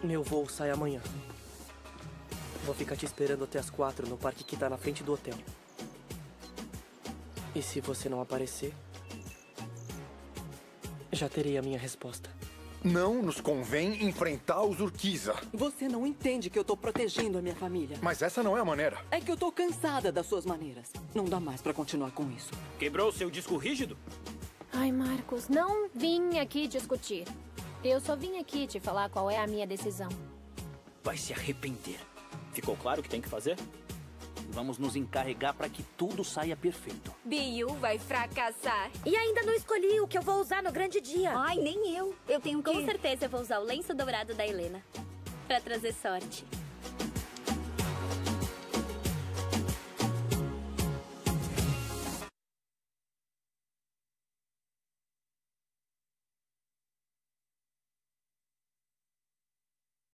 Meu voo sai amanhã. Vou ficar te esperando até as 4 no parque que tá na frente do hotel. E se você não aparecer, já terei a minha resposta. Não nos convém enfrentar os Urquiza. Você não entende que eu tô protegendo a minha família. Mas essa não é a maneira. É que eu tô cansada das suas maneiras. Não dá mais pra continuar com isso. Quebrou seu disco rígido? Ai, Marcos, não vim aqui discutir. Eu só vim aqui te falar qual é a minha decisão. Vai se arrepender. Ficou claro o que tem que fazer? Vamos nos encarregar para que tudo saia perfeito. Biu vai fracassar. E ainda não escolhi o que eu vou usar no grande dia. Ai, nem eu. Eu tenho que... Com certeza eu vou usar o lenço dourado da Helena. Pra trazer sorte.